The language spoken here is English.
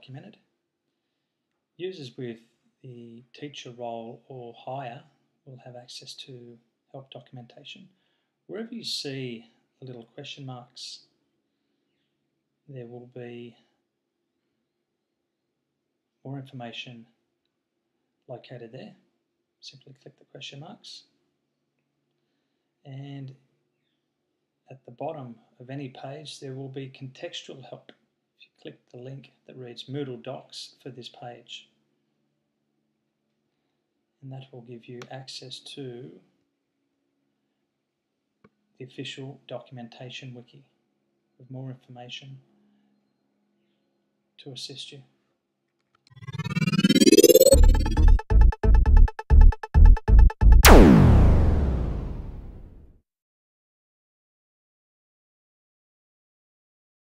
documented. Users with the teacher role or higher will have access to help documentation. Wherever you see the little question marks, there will be more information located there. Simply click the question marks, and at the bottom of any page there will be contextual help. If you click the link that reads Moodle Docs for this page, and that will give you access to the official documentation wiki with more information to assist you.